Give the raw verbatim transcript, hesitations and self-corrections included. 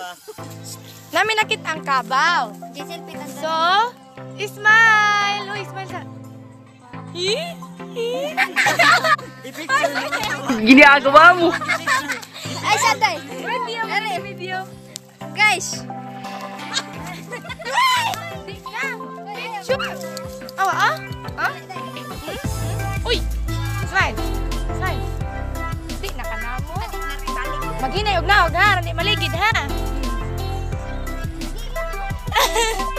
Namin nakita ang kabaw. So, smile! Uy, smile sa... Hi? Ginagawa mo. Ay, sanday. Medium, medium. Guys. Shoot! Awa, ah? Ah? Uy! Smile! Smile! Di na ka na mo. Maghinay, huwag na, huwag na. Hindi maligid, ha?